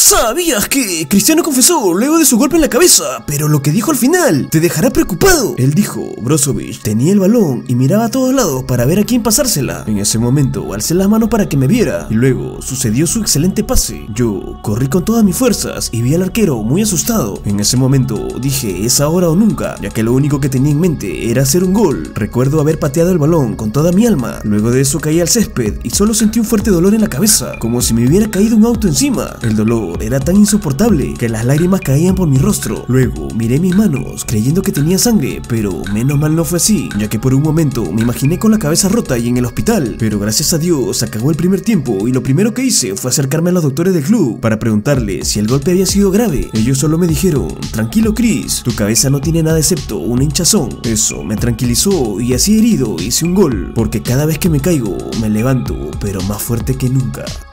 Sabías que Cristiano confesó luego de su golpe en la cabeza, pero lo que dijo al final te dejará preocupado. Él dijo: Brozovic tenía el balón y miraba a todos lados para ver a quién pasársela. En ese momento alcé las manos para que me viera y luego sucedió su excelente pase. Yo corrí con todas mis fuerzas y vi al arquero muy asustado. En ese momento dije: es ahora o nunca, ya que lo único que tenía en mente era hacer un gol. Recuerdo haber pateado el balón con toda mi alma. Luego de eso caí al césped y solo sentí un fuerte dolor en la cabeza, como si me hubiera caído un auto encima. El dolor era tan insoportable que las lágrimas caían por mi rostro. Luego miré mis manos creyendo que tenía sangre, pero menos mal no fue así, ya que por un momento me imaginé con la cabeza rota y en el hospital. Pero gracias a Dios acabó el primer tiempo y lo primero que hice fue acercarme a los doctores del club para preguntarles si el golpe había sido grave. Ellos solo me dijeron: tranquilo Chris, tu cabeza no tiene nada excepto una hinchazón. Eso me tranquilizó y así herido hice un gol, porque cada vez que me caigo me levanto, pero más fuerte que nunca.